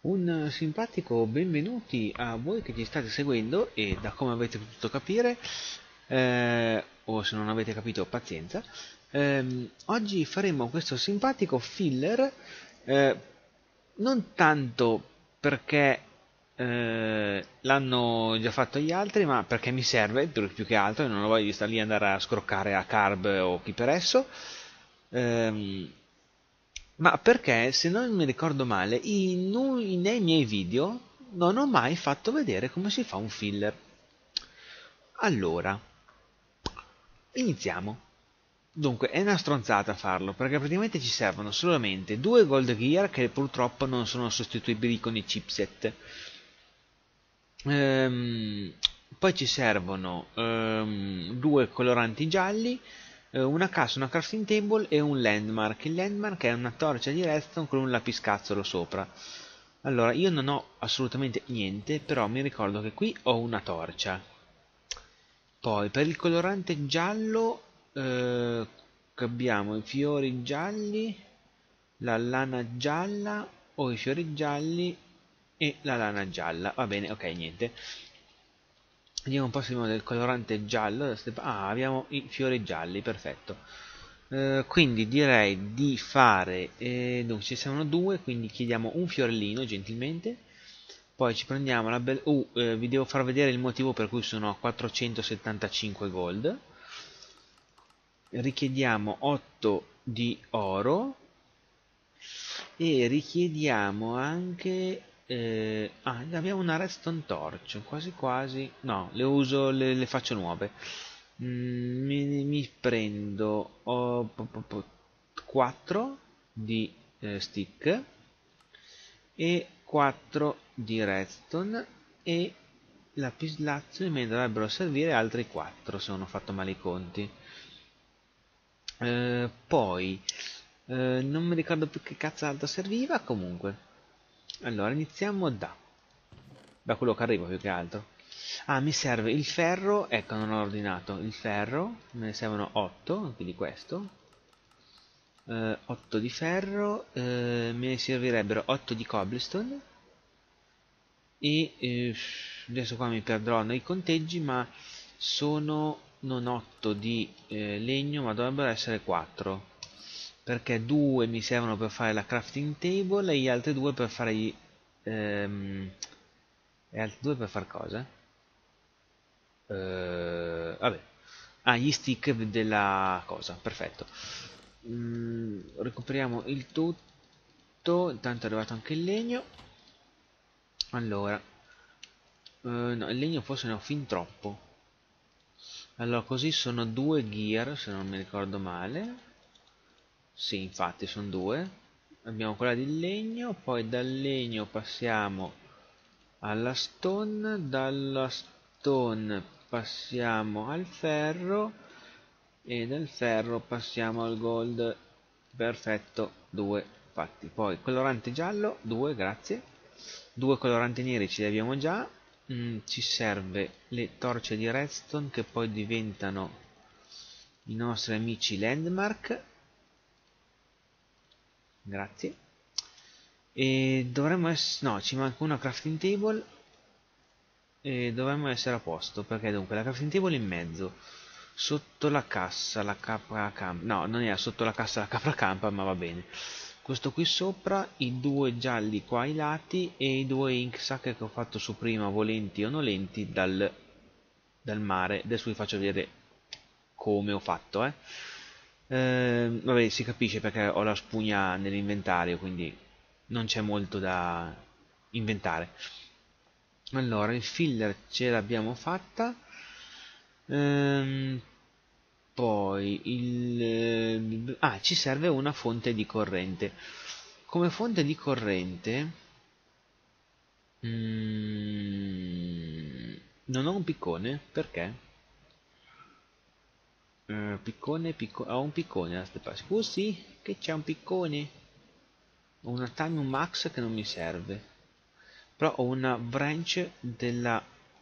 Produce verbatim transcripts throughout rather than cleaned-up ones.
Un simpatico benvenuti a voi che ci state seguendo e da come avete potuto capire, eh, o se non avete capito pazienza, ehm, oggi faremo questo simpatico filler, eh, non tanto perché eh, l'hanno già fatto gli altri, ma perché mi serve più, più che altro e non ho voglia di stare lì ad andare a scroccare a carb o chi per esso. Ehm, ma perché, se non mi ricordo male, in un- nei miei video non ho mai fatto vedere come si fa un filler. Allora, iniziamo. Dunque, è una stronzata farlo, perché praticamente ci servono solamente due Gold Gear che purtroppo non sono sostituibili con i chipset. Ehm, Poi ci servono ehm, due coloranti gialli, eh, una cassa, una crafting table e un landmark. Il landmark è una torcia di redstone con un lapiscazzolo sopra. Allora, io non ho assolutamente niente, però mi ricordo che qui ho una torcia. Poi per il colorante giallo eh, abbiamo i fiori gialli, la lana gialla o i fiori gialli e la lana gialla. Va bene, ok, niente. Vediamo un po' se abbiamo del colorante giallo. Ah, abbiamo i fiori gialli, perfetto. Eh, quindi direi di fare, eh, dunque ci sono due, quindi chiediamo un fiorellino gentilmente. Poi ci prendiamo la bella... Uh, eh, vi devo far vedere il motivo per cui sono a quattrocentosettantacinque gold. Richiediamo otto di oro e richiediamo anche eh, ah, abbiamo una redstone torch quasi quasi no, le uso, le, le faccio nuove. Mm, mi, mi prendo oh, po- po- po- quattro di eh, stick e quattro di redstone e lapislazzo mi dovrebbero servire altri quattro se non ho fatto male i conti. Eh, poi eh, non mi ricordo più che cazz'altro serviva. Comunque, allora iniziamo da da quello che arriva più che altro. Ah, mi serve il ferro. Ecco, non ho ordinato il ferro, me ne servono otto anche di questo. eh, otto di ferro, eh, me ne servirebbero otto di cobblestone e eh, adesso qua mi perderò nei conteggi, ma sono non otto di eh, legno, ma dovrebbero essere quattro, perché due mi servono per fare la crafting table e gli altri due per fare gli ehm, e altri due per far cosa? Eh, vabbè. Ah, gli stick della cosa, perfetto. Mm, recuperiamo il tutto, intanto è arrivato anche il legno. Allora, eh, no, il legno forse ne ho fin troppo. Allora, così sono due gear, se non mi ricordo male. Sì, infatti sono due. Abbiamo quella di legno, poi dal legno passiamo alla stone, dalla stone passiamo al ferro e dal ferro passiamo al gold. Perfetto, due fatti. Poi colorante giallo, due, grazie. Due coloranti neri ce li abbiamo già. Mm, ci serve le torce di redstone che poi diventano i nostri amici landmark, grazie. E dovremmo essere, no, ci manca una crafting table e dovremmo essere a posto, perché dunque la crafting table in mezzo, sotto la cassa la capra campa, no, non era sotto la cassa la capra campa, ma va bene. Questo qui sopra, i due gialli qua ai lati e i due ink sac che ho fatto su prima, volenti o nolenti, dal, dal mare. Adesso vi faccio vedere come ho fatto, eh. Eh, vabbè, si capisce perché ho la spugna nell'inventario, quindi non c'è molto da inventare. Allora, il filler ce l'abbiamo fatta. Ehm, Poi il, eh, ah, ci serve una fonte di corrente. Come fonte di corrente mm, non ho un piccone, perché? Eh, piccone, picco- ho un piccone da ste parti. Oh sì, che c'è un piccone. Ho una time max che non mi serve. Però ho una branch della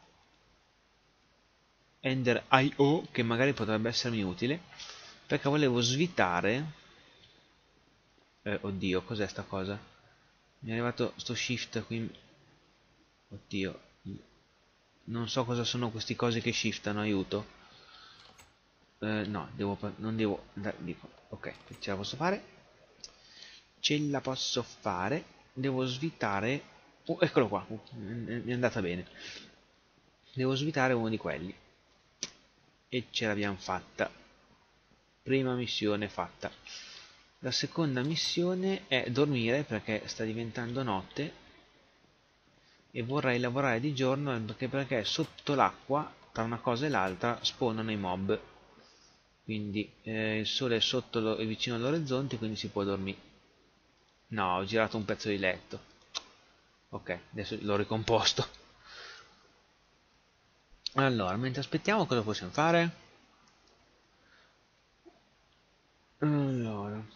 Ender I O che magari potrebbe essermi utile, perché volevo svitare. Eh, oddio, cos'è sta cosa? Mi è arrivato sto shift qui. Oddio. Non so cosa sono questi cosi che shiftano, aiuto. Eh, no, devo, non devo... Dico, ok, ce la posso fare. Ce la posso fare. Devo svitare... Oh, eccolo qua, uh, mi è andata bene. Devo svitare uno di quelli. E ce l'abbiamo fatta. Prima missione fatta. La seconda missione è dormire perché sta diventando notte e vorrei lavorare di giorno anche perché sotto l'acqua, tra una cosa e l'altra, spawnano i mob. Quindi eh, il sole è sotto lo, è vicino all'orizzonte, quindi si può dormire. No, ho girato un pezzo di letto. Ok, adesso l'ho ricomposto. Allora, mentre aspettiamo cosa possiamo fare? Allora.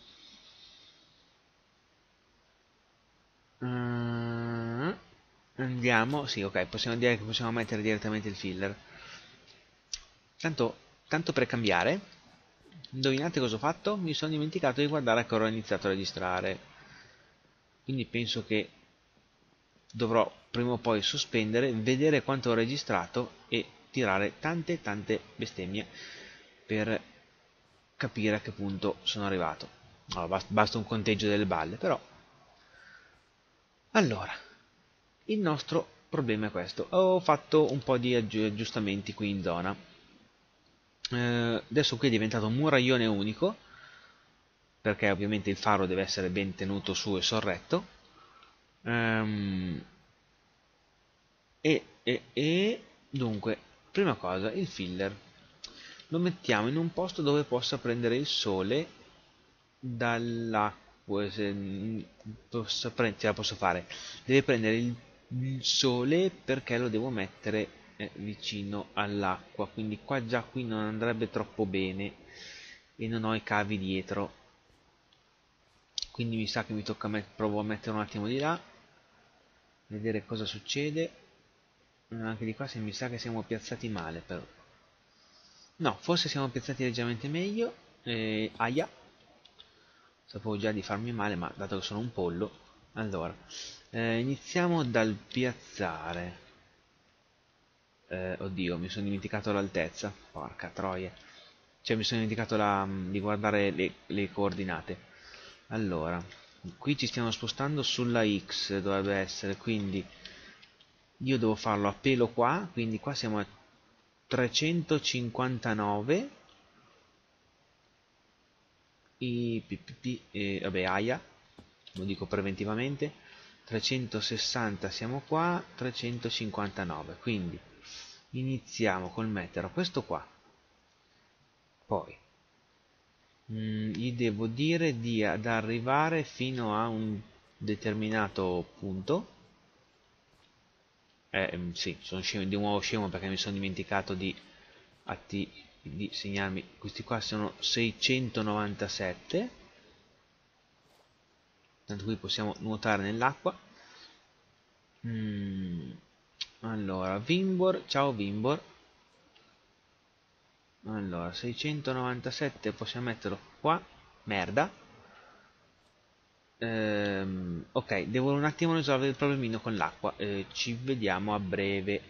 Mm, andiamo, sì, ok, possiamo dire che possiamo mettere direttamente il filler. Tanto, tanto per cambiare, indovinate cosa ho fatto? Mi sono dimenticato di guardare a che ora ho iniziato a registrare. Quindi penso che dovrò prima o poi sospendere, vedere quanto ho registrato e tirare tante tante bestemmie per capire a che punto sono arrivato. Allora, basta un conteggio delle balle, però. Allora, il nostro problema è questo. Ho fatto un po' di aggiustamenti qui in zona. Eh, adesso qui è diventato un muraglione unico, perché ovviamente il faro deve essere ben tenuto su e sorretto. Ehm, e, e, e dunque, prima cosa, il filler lo mettiamo in un posto dove possa prendere il sole dall'acqua. Se posso pre- ce la posso fare, deve prendere il, il sole perché lo devo mettere eh, vicino all'acqua, quindi qua già qui non andrebbe troppo bene e non ho i cavi dietro, quindi mi sa che mi tocca met- provo a mettere un attimo di là, vedere cosa succede. Anche di qua se mi sa che siamo piazzati male, però no, forse siamo piazzati leggermente meglio. eh, aia, sapevo già di farmi male, ma dato che sono un pollo, allora eh, iniziamo dal piazzare. Eh, oddio, mi sono dimenticato l'altezza, porca troia, cioè mi sono dimenticato la, di guardare le, le coordinate. Allora, qui ci stiamo spostando sulla X, dovrebbe essere, quindi io devo farlo a pelo qua, quindi qua siamo a trecentocinquantanove, i ppp, e, vabbè, aia, lo dico preventivamente, trecentosessanta siamo qua, trecentocinquantanove, quindi iniziamo col mettere questo qua, poi mm, gli devo dire di ad arrivare fino a un determinato punto. Eh, mm, sì, sono scemo, di nuovo scemo perché mi sono dimenticato di, atti, di segnarmi. Questi qua sono seicentonovantasette. Tanto qui possiamo nuotare nell'acqua. Mm, allora, Vimbor, ciao Vimbor. Allora, seicentonovantasette possiamo metterlo qua. Merda. Ehm, ok, devo un attimo risolvere il problemino con l'acqua. Eh, ci vediamo a breve.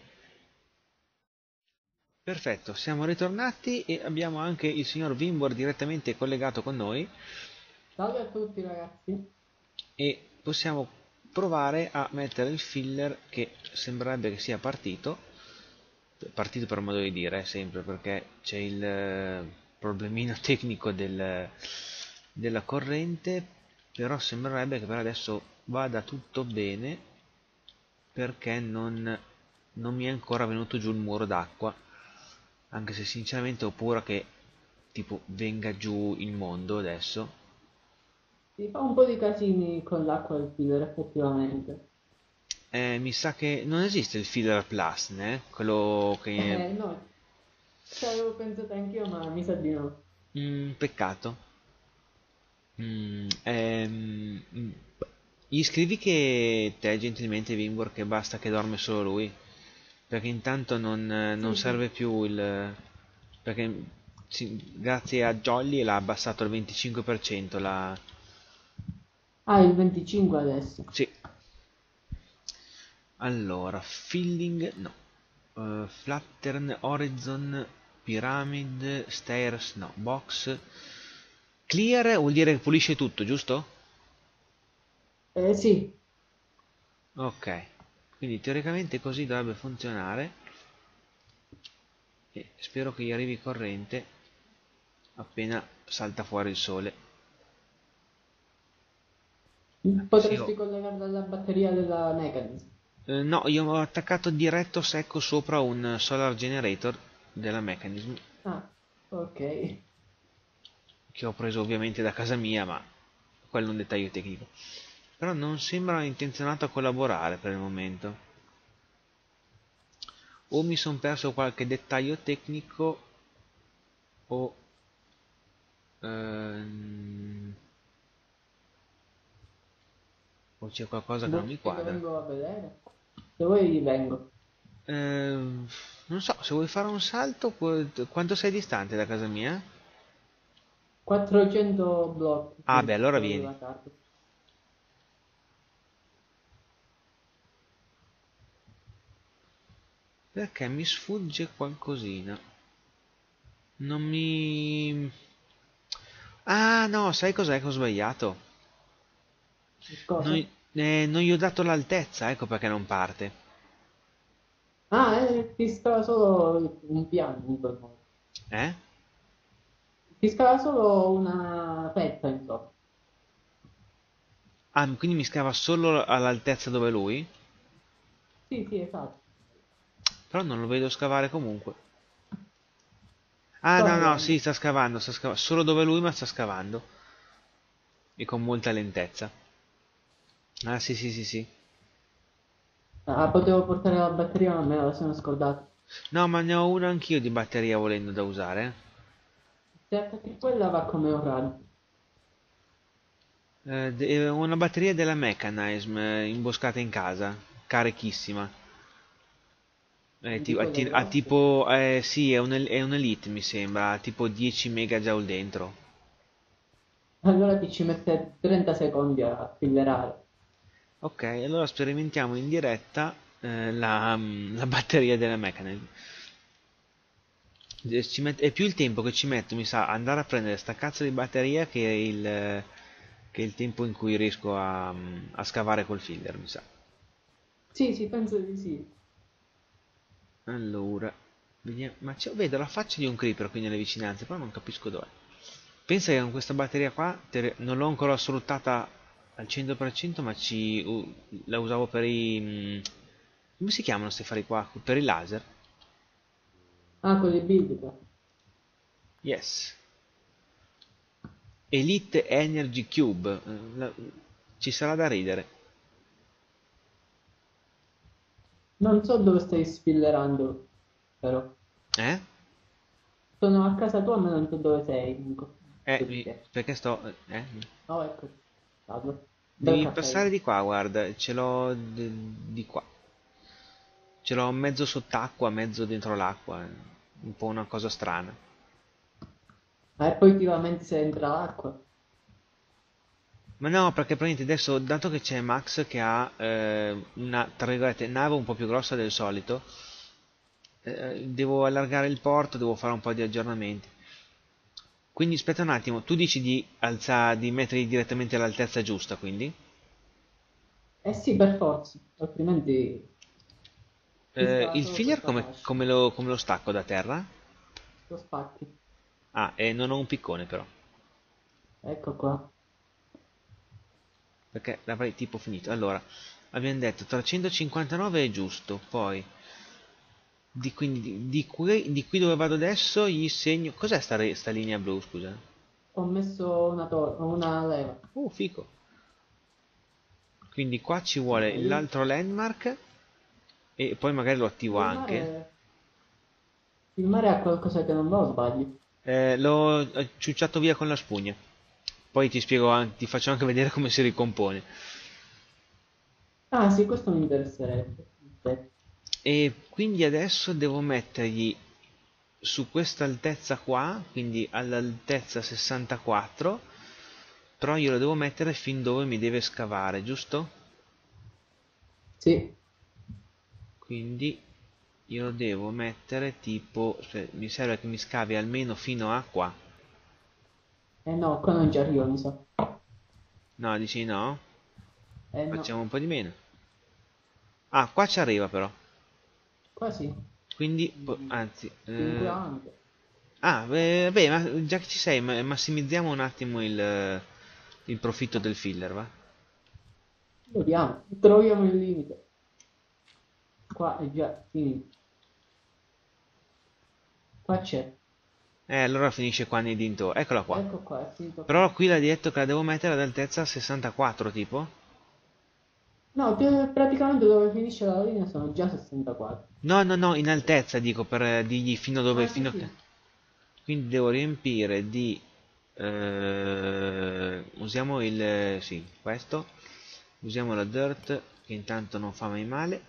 Perfetto, siamo ritornati e abbiamo anche il signor Vimbor direttamente collegato con noi Salve a tutti ragazzi. e possiamo provare a mettere il filler che sembrerebbe che sia partito, partito per modo di dire, sempre perché c'è il eh, problemino tecnico del, della corrente, però sembrerebbe che per adesso vada tutto bene perché non, non mi è ancora venuto giù il muro d'acqua, anche se sinceramente ho paura che tipo venga giù il mondo adesso. Si fa un po' di casini con l'acqua del filler effettivamente. Eh, mi sa che non esiste il filler plus, né? Quello che... Eh no, ci avevo pensato anch'io, ma mi sa di no. Mm, peccato. Mm, ehm, mm. Gli scrivi che te gentilmente Vimbor che basta che dorme solo lui, perché intanto non, eh, non Sì, sì. serve più il... perché sì, grazie a Jolly l'ha abbassato al venticinque per cento la... Ah, il venticinque adesso. Sì, Allora, filling, no. Uh, flatten, horizon, pyramid, stairs, no. Box. Clear vuol dire che pulisce tutto, giusto? Eh sì, Ok. Quindi teoricamente così dovrebbe funzionare. E spero che gli arrivi corrente appena salta fuori il sole. Anche se io... potresti collegarla alla batteria della Mechanism. Eh, no, io ho attaccato diretto secco sopra un solar generator della Mechanism, Ah, ok. che ho preso ovviamente da casa mia, ma quello è un dettaglio tecnico. Però non sembra intenzionato a collaborare per il momento. O mi sono perso qualche dettaglio tecnico, o... ehm, o c'è qualcosa che non Vuoi mi che quadra. vengo a vedere? Se vuoi vengo. Ehm, non so, se vuoi fare un salto, pu- quanto sei distante da casa mia? quattrocento blocchi Ah beh, circa, allora quello vieni. della carta. Perché mi sfugge qualcosina. Non mi... Ah no, sai cos'è che ho sbagliato? Non, Cosa? eh, non gli ho dato l'altezza, ecco perché non parte. Ah, eh, ti scala solo un piano in quel modo. Eh? Ti scala solo una fetta, insomma. Ah, quindi mi scava solo all'altezza dove è lui? Sì, sì, esatto. Però non lo vedo scavare comunque. Ah Sto no no, sì, arrivando. sta scavando, sta scavando. Solo dove è lui ma sta scavando. E con molta lentezza. Ah sì sì sì sì. Ah, potevo portare la batteria, ma me la sono scordata. No, ma ne ho una anch'io di batteria volendo da usare. Se attacchi quella va come un raggio. Eh, de- una batteria della Mechanism eh, imboscata in casa, carichissima. Eh, Di ti- a, quelle ti- a grosse. tipo, eh, sì, è un, è un Elite mi sembra, ha tipo dieci megajoule dentro. Allora ti ci mette trenta secondi a fillerare. Ok, allora sperimentiamo in diretta eh, la, mm, la batteria della Mechanism. Eh, ci met- è più il tempo che ci metto, mi sa, andare a prendere sta cazzo di batteria che il, che il tempo in cui riesco a, mm, a scavare col filler, mi sa. Sì, sì, penso di sì. Allora, vediamo. Ma c'è- vedo la faccia di un creeper qui nelle vicinanze, però non capisco dov'è. Pensa che con questa batteria qua te- non l'ho ancora sfruttata al cento per cento, ma ci, u- la usavo per i... mm, come si chiamano questi fari qua? Per i laser? Ah, con le build qua. Yes. Elite Energy Cube. eh, la- ci sarà da ridere. Non so dove stai spillerando, però. Eh? Sono a casa tua, ma non so dove sei. Nico. Eh, mi- Perché? perché sto... Eh? Oh, ecco. Vado. Bel Devi caffè. passare di qua, guarda, ce l'ho d- di qua. Ce l'ho mezzo sott'acqua, mezzo dentro l'acqua. È un po' una cosa strana. Ah, e poi ti lamenti se entra l'acqua. Ma no, perché praticamente adesso, dato che c'è Max che ha eh, una, tra virgolette, nave un po' più grossa del solito, eh, devo allargare il porto, devo fare un po' di aggiornamenti. Quindi aspetta un attimo, tu dici di, alza, di metterli direttamente all'altezza giusta, quindi? Eh sì, per forza, altrimenti ti Eh, scala il solo filler questa come, fascia. come lo, come lo stacco da terra? Lo spacchi. Ah, e non ho un piccone però, Ecco qua. perché l'avrei tipo finito. Allora, abbiamo detto trecentocinquantanove è giusto, poi di, quindi, di, di qui, di qui dove vado adesso gli segno... Cos'è sta, re- sta linea blu, scusa? Ho messo una, to- una leva. Uh, fico. Quindi qua ci vuole Allora, il, l'altro landmark e poi magari lo attivo il anche. mare, il mare ha qualcosa che non va, o sbaglio? Eh, l'ho eh, ciucciato via con la spugna. Poi ti spiego, an- ti faccio anche vedere come si ricompone. Ah sì, questo mi interesserebbe. Aspetta. E quindi adesso devo mettergli su questa altezza qua, quindi all'altezza sessantaquattro, però io lo devo mettere fin dove mi deve scavare, giusto? Sì, Quindi io devo mettere tipo, cioè, mi serve che mi scavi almeno fino a qua. Eh no, qua non ci arrivo, mi sa. No, dici no? Eh no, Facciamo un po' di meno. Ah, qua ci arriva però. qua sì. Quindi, po- Mm, anzi, cinque eh, anche. ah, beh, beh, ma già che ci sei, ma- massimizziamo un attimo il, il profitto del filler, va? Vediamo, troviamo il limite. Qua è già finito. Qua c'è. Eh, allora finisce qua nei dintorni. Eccola qua. Ecco qua, è finito Però qua. qui l'ha detto che la devo mettere ad altezza sessantaquattro, tipo? No, più- praticamente dove finisce la linea sono già sessantaquattro. No, no, no, in altezza dico per eh, dirgli fino a dove, Ah, sì, fino a che... sì. Quindi devo riempire di... eh, usiamo il... sì, questo. Usiamo la dirt, che intanto non fa mai male.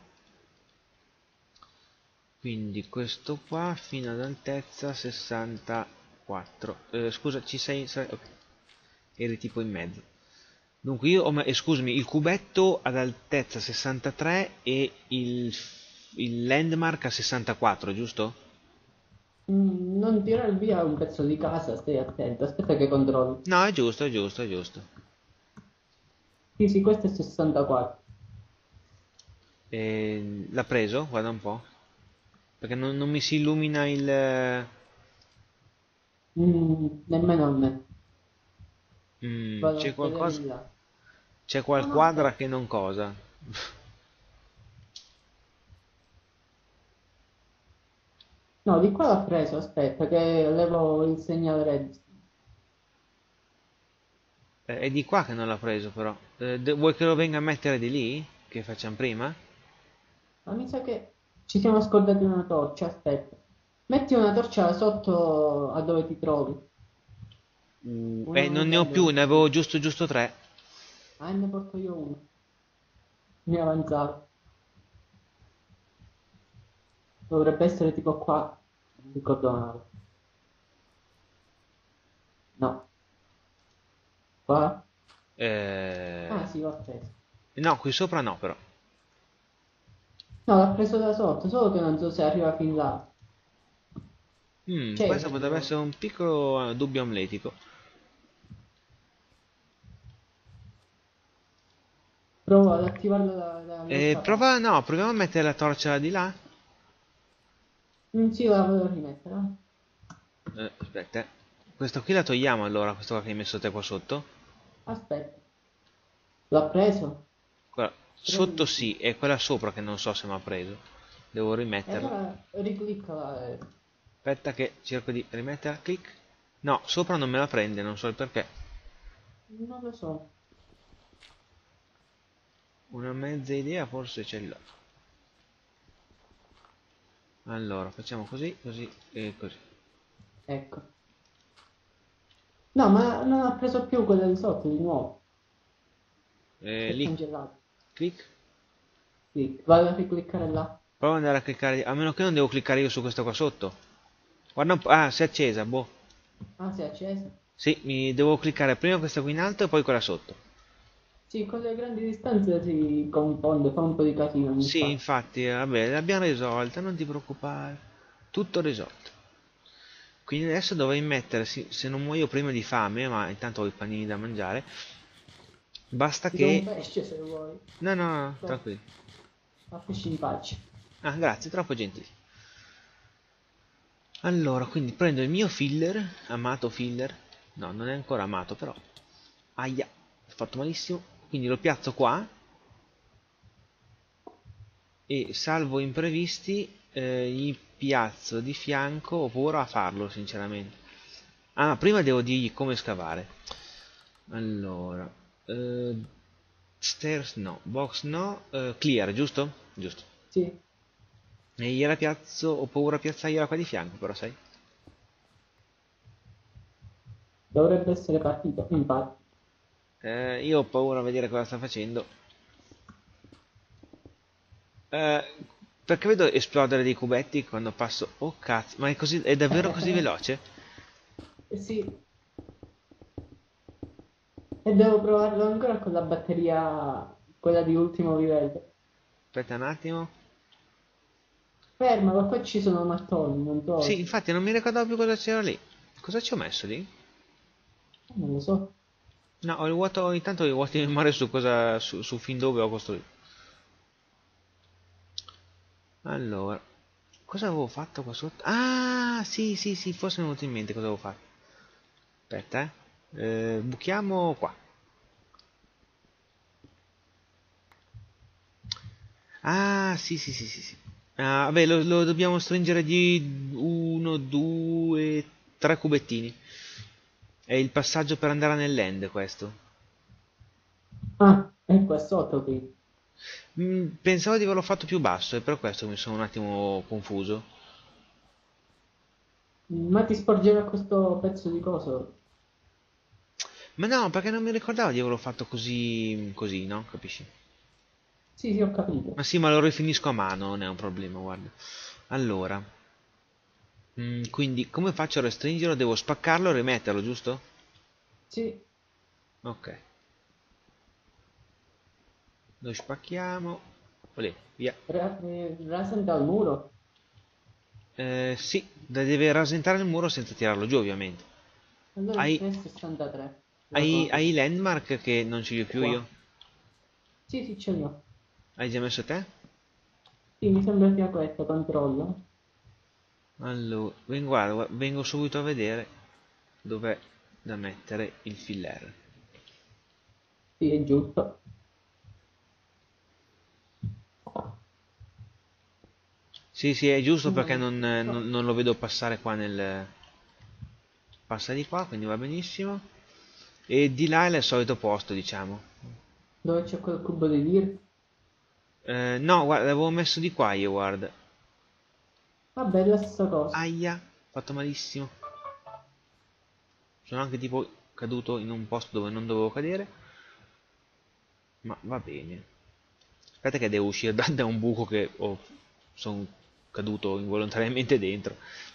Quindi questo qua fino ad altezza sessantaquattro. Eh, scusa, ci sei... sei- ok. Eri tipo in mezzo. Dunque io ho... me- eh, scusami, il cubetto ad altezza sessantatré e il, il landmark a sessantaquattro, giusto? Mm, non tirare via un pezzo di casa, stai attento. Aspetta che controllo. No, è giusto, è giusto, è giusto. Sì, sì, questo è sessantaquattro. E l'ha preso? Guarda un po'. Perché non, non mi si illumina il... Mm, nemmeno a me. Mm, Vado c'è a vedere qualcosa... in là. C'è No, no, qualquadra aspetta. che non cosa. No, di qua l'ha preso, aspetta, che levo il segnale red. Eh, è di qua che non l'ha preso però. Eh, de- vuoi che lo venga a mettere di lì? Che facciamo prima? Ma mi sa che ci siamo scordati una torcia, aspetta. Metti una torcia sotto a dove ti trovi. Uh, Una eh, non ne ho metallo più, non ne so. avevo giusto giusto tre. Ah, ne porto io uno. Mi avanzato. Dovrebbe essere tipo qua. Non ricordo male. No, qua? Ah, Eh... sì, l'ho preso. No, qui sopra no però. No, l'ha preso da sotto, solo che non so se arriva fin là. Mm, C'è questo nel potrebbe gioco. essere un piccolo eh, dubbio amletico. Provo ad attivarlo da, Eh, dall'altra parte. prova, no, proviamo a mettere la torcia di là. Mm, sì, la voglio rimettere. Eh. Eh, aspetta, eh. Questa qui la togliamo allora, questa qua che hai messo te qua sotto. Aspetta, l'ha preso? Quella Credo sotto di sì. sì, è quella sopra che non so se mi ha preso. Devo E rimetterla. allora riclicca. eh. Aspetta che cerco di rimetterla. Clic. No, sopra non me la prende, non so il perché. Non lo so. Una mezza idea forse ce l'ho. Allora, facciamo così, così e così. Ecco. No, ma non ha preso più quella di sotto di nuovo. Si Eh, è lì, cancellato. clic. Sì, vado a ricliccare là. Prova ad andare a cliccare, a meno che non devo cliccare io su questa qua sotto. Guarda un po', ah, si è accesa, boh. Ah, si è accesa. Sì, mi devo cliccare prima questa qui in alto e poi quella sotto. Sì, con le grandi distanze si confonde, fa un po' di casino ogni Sì, tanto. infatti, eh, vabbè, l'abbiamo risolta, non ti preoccupare. Tutto risolto. Quindi adesso dovrei mettere, sì, se non muoio prima di fame, ma intanto ho i panini da mangiare, basta Ti do un che... pesce se vuoi. No, no, no, No, tranquillo. a pesci in pace. Ah, grazie, troppo gentile. Allora, quindi prendo il mio filler, amato filler. No, non è ancora amato, però. Aia, ho fatto malissimo. Quindi lo piazzo qua e salvo imprevisti eh, gli piazzo di fianco. Ho paura a farlo, sinceramente. Ah, ma prima devo dirgli come scavare. Allora, eh, stairs no, box no, eh, clear, giusto? Giusto. Sì, E gliela piazzo, ho paura a piazzargliela qua di fianco, però sai. dovrebbe essere partito. Infatti. Eh, io ho paura a vedere cosa sta facendo. Eh, perché vedo esplodere dei cubetti quando passo. Oh cazzo, ma è così, è davvero così veloce? Eh sì, e devo provarlo ancora con la batteria, quella di ultimo livello. Aspetta un attimo. Ferma, ma poi ci sono mattoni, non Sì, so. infatti non mi ricordavo più cosa c'era lì. Cosa ci ho messo lì? Non lo so. No, ho il vuoto, intanto ho il vuoto di memoria su cosa, su, su fin dove ho costruito. Allora, cosa avevo fatto qua sotto? Ah, sì, sì, sì, forse mi è venuto in mente cosa avevo fatto. Aspetta, eh. Eh, buchiamo qua. Ah, sì, sì, sì, sì, sì. Ah, vabbè, lo, lo dobbiamo stringere di uno, due, tre cubettini. È il passaggio per andare nell'end questo. Ah, è qua sotto qui. Mm, pensavo di averlo fatto più basso, è per questo che mi sono un attimo confuso. Ma ti sporgeva questo pezzo di coso? Ma no, perché non mi ricordavo di averlo fatto così, così, no? Capisci? Sì, sì, ho Ma capito. sì, ma lo rifinisco a mano, non è un problema, guarda. Allora, mm, quindi come faccio a restringerlo? Devo spaccarlo e rimetterlo, giusto? Sì, Ok, lo spacchiamo. Olè, via. ra- eh, rasenta al muro. Eh, sì, deve rasentare il muro senza tirarlo giù, ovviamente. Allora Hai, è sessantatré la hai, hai i quantità. landmark che non ci li ho più io? Qua. Sì, sì, ce li ho. Hai già messo te? Sì, mi sembra sia questo, controllo. Allora, vengo, guarda, vengo subito a vedere dov'è da mettere il filler. Sì, è giusto. Sì, sì, è giusto Una perché messa non, non- qua. non lo vedo passare qua nel... Passa di qua, quindi va benissimo. E di là è il solito posto, diciamo. Dove c'è quel cubo di Dir. Eh, no, guarda, l'avevo messo di qua io, guarda. Vabbè, è la stessa cosa. Aia, fatto malissimo. Sono anche tipo caduto in un posto dove non dovevo cadere. Ma va bene. Aspetta che devo uscire da, da un buco che ho, sono caduto involontariamente dentro.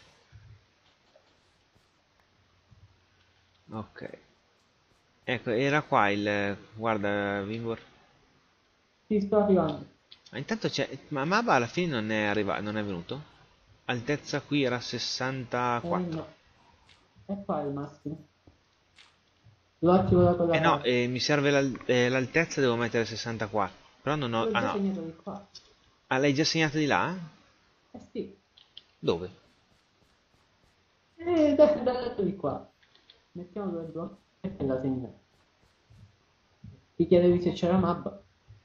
Ok. Ecco, era qua il... Guarda, Vingor. Ti sto arrivando. Ah, intanto c'è... Ma Maba alla fine non è arrivato, non è venuto? Altezza qui era Eh sessantaquattro. no, è qua il massimo. Lo attivo da Eh quella no, parte. eh, mi serve l'al- eh, l'altezza, devo mettere sessantaquattro. Però non ho... L'ho Ah già no. segnato di qua. Ah, l'hai già segnato di là? Eh sì. Dove? Eh, da- dal lato di qua. Mettiamo due blocchi e la segna. Ti chiedevi se c'era mappa?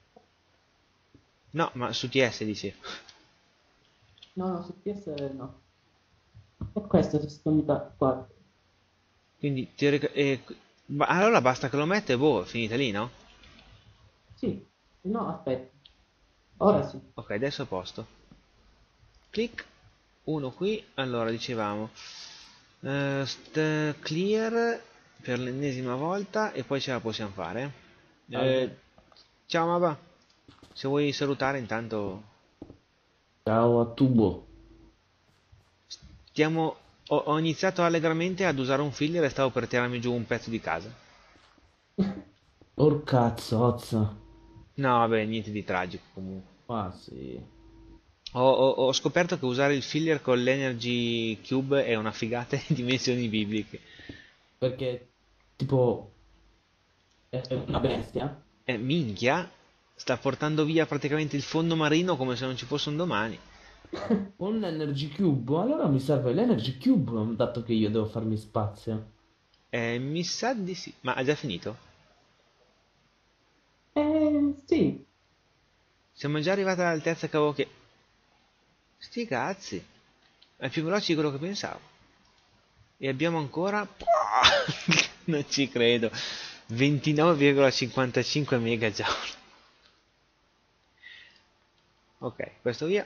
No, ma su T S dicevo. No, no, su P S no. E questo si sta qua. Quindi, teorica- eh, ba- allora basta che lo metto e boh, è finita lì, no? Sì. No, aspetta. Ora sì. Ok, adesso è a posto. Clic, uno qui, allora dicevamo eh, st- clear per l'ennesima volta e poi ce la possiamo fare. Eh, Salve. ciao Maba, se vuoi salutare intanto Ciao a tubo. stiamo, ho, ho iniziato allegramente ad usare un filler e stavo per tirarmi giù un pezzo di casa. Or cazzo, ozza. No, vabbè, niente di tragico comunque. Ah sì. Ho, ho- ho scoperto che usare il filler con l'Energy Cube è una figata in dimensioni bibliche. Perché, tipo, è è una bestia. Eh, minchia, sta portando via praticamente il fondo marino come se non ci fosse un domani. Un Energy Cube. Allora mi serve l'Energy Cube, dato che io devo farmi spazio. Eh, mi sa di sì. Ma ha già finito? Eh, sì. Siamo già arrivati all'altezza che avevo che... Sti cazzi. È più veloce di quello che pensavo. E abbiamo ancora... non ci credo. ventinove virgola cinquantacinque megajoule. Ok, questo via.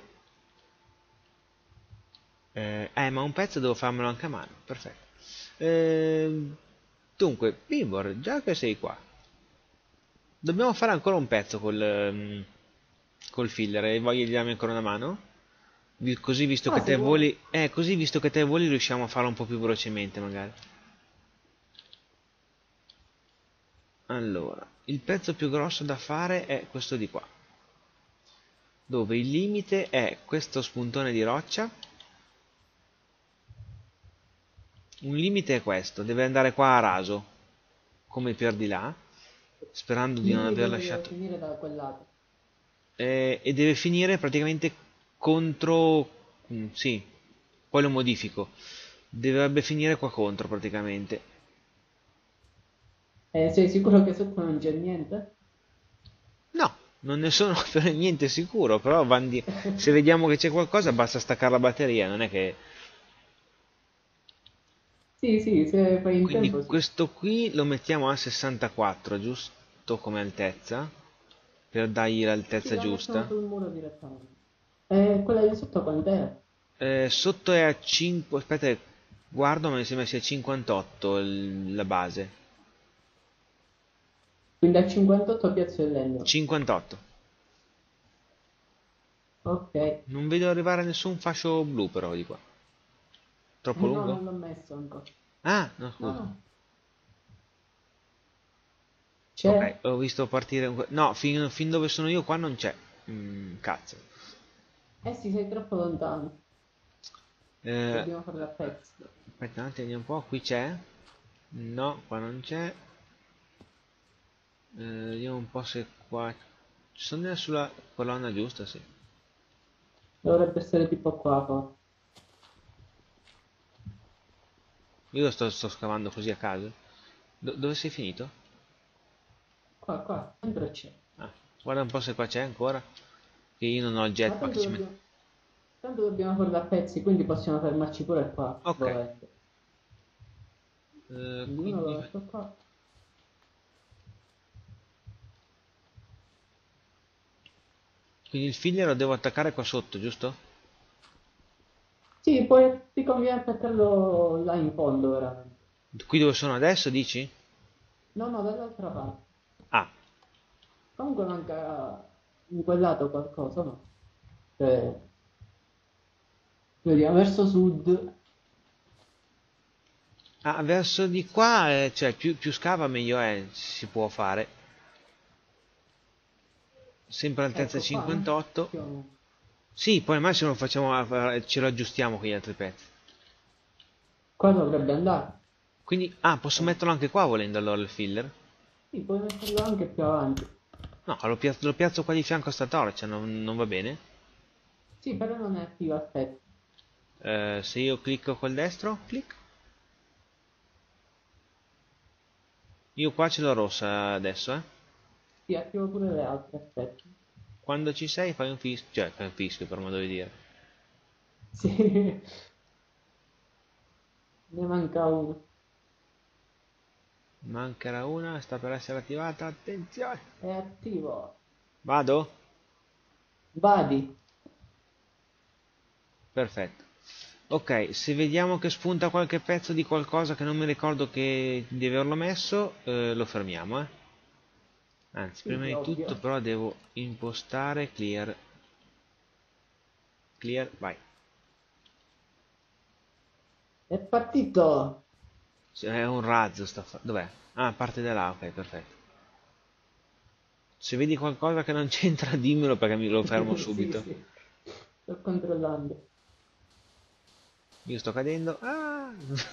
Eh, eh, ma un pezzo devo farmelo anche a mano. Perfetto. Ehm, dunque, Pimbor, già che sei qua, dobbiamo fare ancora un pezzo col, ehm, col filler. Hai voglia di darmi ancora una mano? Vi- Così visto Ah, che se te vuoi. voli, eh, così visto che te voli riusciamo a farlo un po' più velocemente magari. Allora, il pezzo più grosso da fare è questo di qua. dove il limite è questo spuntone di roccia. Un limite è questo, deve andare qua a raso, come per di là, sperando di non Quindi aver quello deve lasciato... finire da quel lato. Eh, e deve finire praticamente contro... mm, sì, poi lo modifico. Dovrebbe finire qua contro praticamente. Eh, sei sicuro che sotto non c'è niente? No, non ne sono per niente sicuro, però van di- se vediamo che c'è qualcosa basta staccare la batteria, non è che... Sì, sì, se fai in Quindi tempo sì. questo qui lo mettiamo a sessantaquattro, giusto come altezza, per dargli Sì, l'altezza la mettiamo giusta. sul muro direttamente. E quella di sotto quant'è? Eh, sotto è a cinque, aspetta, che guardo, ma mi sembra sia cinquantotto il- la base. Quindi a cinquantotto piazzo il legno. cinquantotto. Ok. Eh Non vedo arrivare nessun fascio blu però di qua. Troppo no, lungo? non l'ho messo ancora. Ah, no, No, scusa. no. Ok, C'è? ho visto partire un... No, fin, fin dove sono io qua non c'è. Mm, cazzo. Eh sì, sei troppo lontano. Eh, Dobbiamo farla a pezzi. aspetta un attimo, vediamo un po'. Qui c'è? No, qua non c'è. Eh, vediamo un po' se qua... Ci sono delle sulla colonna giusta, sì. Dovrebbe essere tipo qua, forse. Io lo sto, sto scavando così a caso. Do- dove sei finito? Qua, qua, dentro c'è. Ah, guarda un po' se qua c'è ancora. Che io non ho il Ma jetpack, tanto ci metto... dobbiamo, tanto dobbiamo farla a pezzi, quindi possiamo fermarci pure qua, Ok. volendo. Eh, Quindi uno lo quindi... metto qua. Quindi il filler lo devo attaccare qua sotto, giusto? Sì, poi ti conviene attaccarlo là in fondo, veramente. Qui dove sono adesso, dici? No, no, dall'altra parte. Ah, Comunque manca in quel lato qualcosa, no? Cioè, vediamo, verso sud. ah, verso di qua, eh, cioè più, più scava meglio è, si può fare. Sempre altezza Ecco qua, no? cinquantotto. Più o meno. Sì, poi al massimo lo facciamo, a- ce lo aggiustiamo con gli altri pezzi. Qua dovrebbe andare. Quindi, ah, posso Eh, metterlo anche qua volendo allora il filler? sì, puoi metterlo anche più avanti. No, lo piazzo, lo piazzo qua di fianco a sta torcia, non, non va bene? Sì, però non è attivo, aspetta. Eh, se io clicco col destro, clic. Io qua ce l'ho rossa adesso, eh. Sì, attivo pure le altre, aspetta. Quando ci sei fai un fischio, cioè fai un fischio per modo di dire. Sì, ne manca uno. Mancherà una, sta per essere attivata, attenzione. È attivo. Vado? Vadi. Perfetto. Ok, se vediamo che spunta qualche pezzo di qualcosa che non mi ricordo che di averlo messo, eh, lo fermiamo, eh. Anzi, Sì, prima sì, di tutto ovvio. però devo impostare clear. Clear, vai. È partito. Se è un razzo sta fa- Dov'è? Ah, parte da là, ok, perfetto. Se vedi qualcosa che non c'entra, dimmelo perché mi lo fermo Sì, subito. sì. Sto controllando. Io sto cadendo. Ah!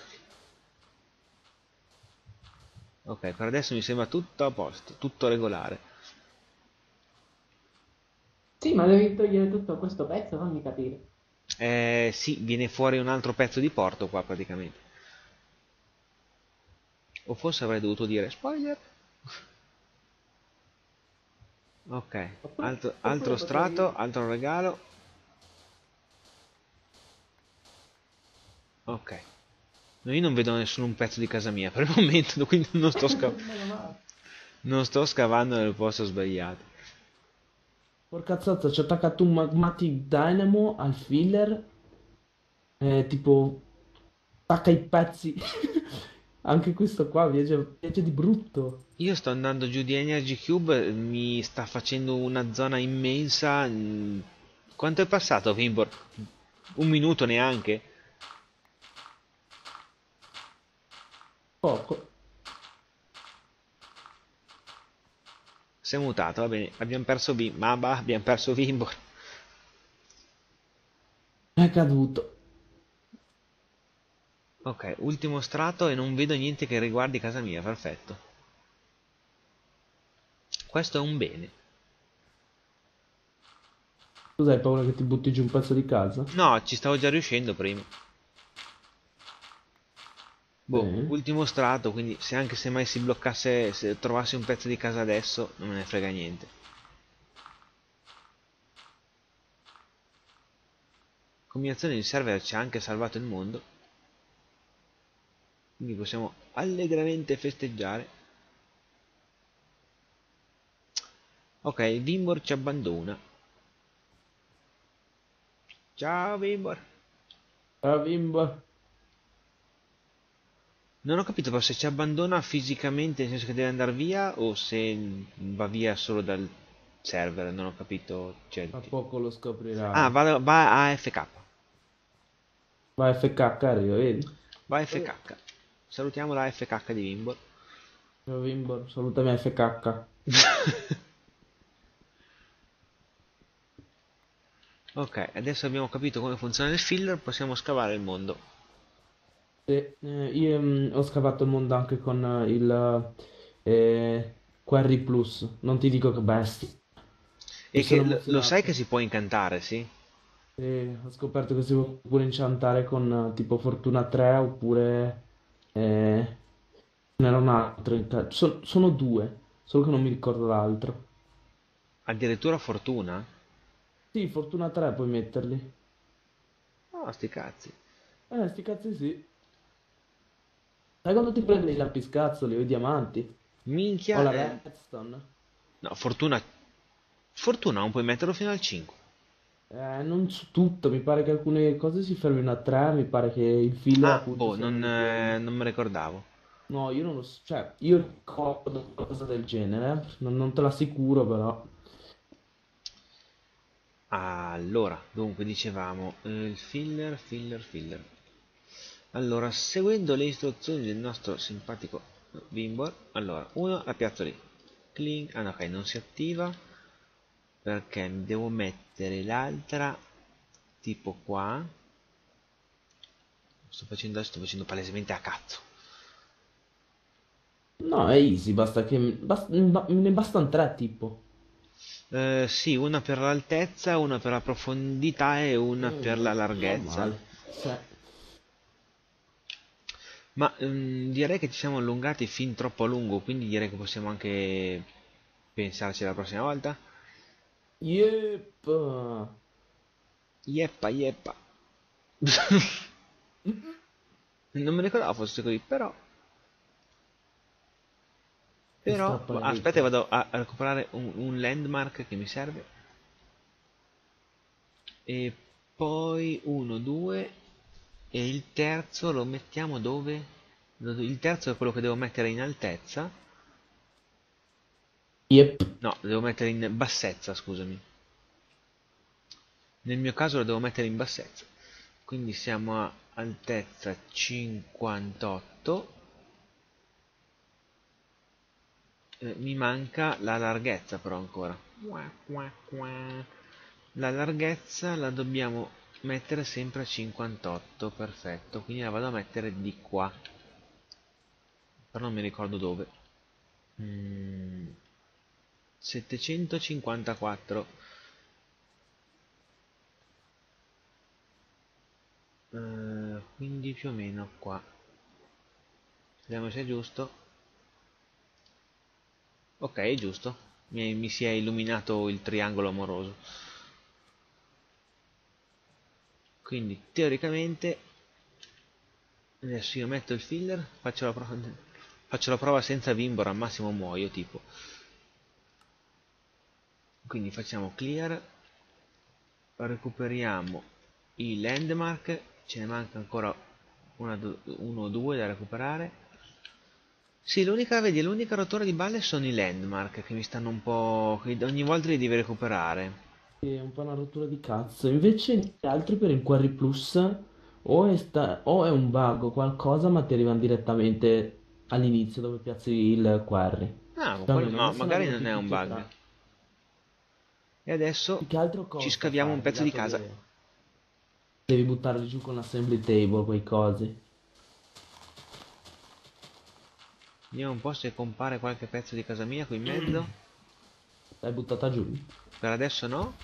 Ok, per adesso mi sembra tutto a posto, tutto regolare. Sì, ma devi togliere tutto questo pezzo, fammi capire. Eh, sì, viene fuori un altro pezzo di porto qua praticamente. O forse avrei dovuto dire spoiler. Ok, Oppure, altro, oppure altro strato, potevi... altro regalo. Ok. No, io non vedo nessuno un pezzo di casa mia per il momento, quindi non sto, sca- Meno male. non sto scavando nel posto sbagliato. Porca zozza, ci ho attaccato un Magmatic Dynamo al filler. Eh, tipo, attacca i pezzi. Anche questo qua viaggia, viaggia di brutto. Io sto andando giù di Energy Cube, mi sta facendo una zona immensa. mm, Quanto è passato, Vimbor? Un minuto neanche? Poco. Si è mutato, va bene. Abbiamo perso Vim. Ma bah, abbiamo perso Vimbor. È caduto. Ok, ultimo strato e non vedo niente che riguardi casa mia, perfetto. Questo è un bene. Tu hai paura che ti butti giù un pezzo di casa? No, ci stavo già riuscendo prima. Boh, Sì. ultimo strato, quindi se anche se mai si bloccasse, se trovassi un pezzo di casa adesso, non me ne frega niente. Combinazione di server ci ha anche salvato il mondo, quindi possiamo allegramente festeggiare. Ok, Vimbor ci abbandona. Ciao Vimbor. Ah, bimba. Non ho capito però se ci abbandona fisicamente, nel senso che deve andare via, o se va via solo dal server, non ho capito. Cioè, Tra tipo- poco lo Ah, scoprirai. va, va a A F K. Va F K arriva, vedi? Va a F K. Salutiamo la F K di Vimbor. Ciao bimbo, salutami F K. Ok, adesso abbiamo capito come funziona il filler, possiamo scavare il mondo. E, eh, io mm, ho scavato il mondo anche con eh, il eh, Quarry Plus. Non ti dico che bestia. Mi E sono che lo, lo sai che emozionato. si può incantare, sì? E ho scoperto che si può pure inchantare con eh, tipo Fortuna tre oppure eh, ce n'era un altro. in ca- so- sono due, solo che non mi ricordo l'altro. Addirittura fortuna? Sì, Fortuna tre puoi metterli. Oh, sti cazzi. Eh, sti cazzi sì. Sai quando ti prendi i lapiscazzoli o i diamanti? O Minchia. la eh, redstone? No, fortuna. Fortuna non puoi metterlo fino al cinque. Eh, non su tutto, mi pare che alcune cose si fermino a tre, mi pare che il filler Ah, appunto boh, sia uno non, di eh, quelli. non me ricordavo. No, io non lo so, cioè, io ricordo una cosa del genere, non, non te l'assicuro però. Allora, dunque dicevamo, eh, il filler, filler, filler. Allora, seguendo le istruzioni del nostro simpatico Bimbor, allora, uno la piazzo lì. Clink, ah no, ok, non si attiva perché mi devo mettere l'altra tipo qua. Sto facendo, sto facendo palesemente a cazzo. No, è easy, basta che... bas- ba- ne bastano tre tipo. Eh, sì, una per l'altezza, una per la profondità e una per la Mm, larghezza. normale. Sì. Ma ehm, direi che ci siamo allungati fin troppo a lungo, quindi direi che possiamo anche pensarci la prossima volta. Yep. Yeppa, yeppa. Non mi ricordavo fosse così, però... È Però... Aspetta, strapalecchio. vado a, a recuperare un, un landmark che mi serve. E poi uno, due... E il terzo lo mettiamo dove? Il terzo è quello che devo mettere in altezza. Yep. No, lo devo mettere in bassezza, scusami. Nel mio caso lo devo mettere in bassezza. Quindi siamo a altezza cinquantotto. Eh, mi manca la larghezza però ancora. La larghezza la dobbiamo mettere sempre a cinquantotto, perfetto. Quindi la vado a mettere di qua. Però non mi ricordo dove. Mm, settecentocinquantaquattro. Eh, quindi più o meno qua. Vediamo se è giusto. Ok, è giusto. Mi, mi si è illuminato il triangolo amoroso. Quindi teoricamente adesso io metto il filler, faccio la prova, faccio la prova senza Vimbor, al massimo muoio tipo. Quindi facciamo clear, recuperiamo i landmark, ce ne manca ancora uno o due da recuperare. Sì, l'unica, vedi, l'unica rottura di balle sono i landmark che mi stanno un po'... che ogni volta li devi recuperare. È un po' una rottura di cazzo. Invece gli altri per il Quarry Plus o è, sta- o è un bug o qualcosa, ma ti arrivano direttamente all'inizio dove piazzi il Quarry. Ah, ma Cioè, quello- almeno a ma me sono magari non venuti è un tutti e bug. tre. E adesso Più che altro ci costa scaviamo un farli, pezzo di dato casa. che... Devi buttarli giù con l'assembly table, quei cosi. Vediamo un po' se compare qualche pezzo di casa mia qui in mezzo. L'hai buttata giù? Per adesso no.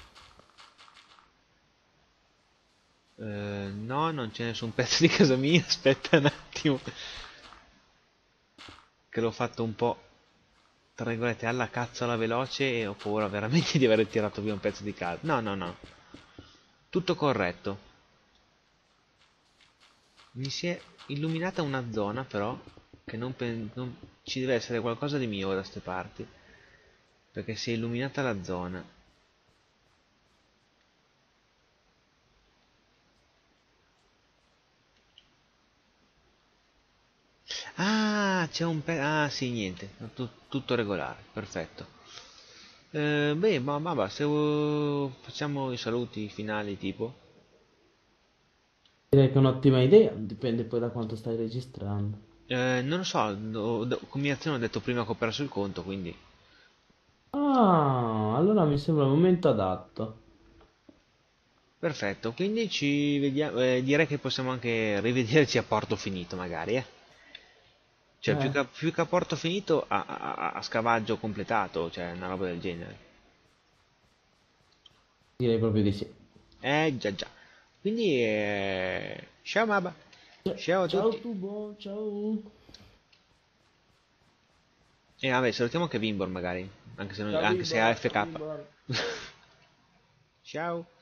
Eh, no, non c'è nessun pezzo di casa mia. Aspetta un attimo. Che l'ho fatto un po', tra virgolette, alla cazzola veloce e ho paura veramente di aver tirato via un pezzo di casa. No, no, no. Tutto corretto. Mi si è illuminata una zona però, che non, pen- non- ci deve essere qualcosa di mio da ste parti. Perché si è illuminata la zona. Ah, c'è un pe... Ah, sì, niente. Tu- tutto regolare, perfetto. Eh, beh, ma, ma va, se uh, facciamo i saluti finali tipo. Direi che è un'ottima idea, dipende poi da quanto stai registrando. Eh, non lo so, do- do- combinazione ho detto prima che ho perso il conto, quindi. Ah, allora mi sembra il momento adatto. Perfetto, quindi ci vediamo. Eh, direi che possiamo anche rivederci a porto finito, magari, eh. Cioè, più Eh, che, più che a porto finito, a, a- a- a scavaggio completato, cioè una roba del genere. direi proprio di sì. Eh, già già. Quindi, eh, ciao Maba. Ciao a Ciao tutti. Tubo, ciao. E vabbè, salutiamo anche Vimbor magari, anche se, non- Ciao anche se è Bimbo, ciao A F K. Bimbo. Ciao.